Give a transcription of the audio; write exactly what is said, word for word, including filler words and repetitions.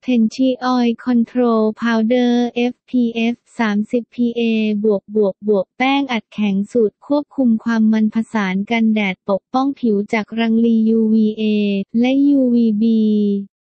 Tenchi Oil Control Powder เอฟ พี เอฟ สามสิบ พี เอ บวกบวกบวกแป้งอัดแข็งสูตรควบคุมความมันผสานกันแดดปกป้องผิวจากรังสี ยู วี เอ และ ยู วี บี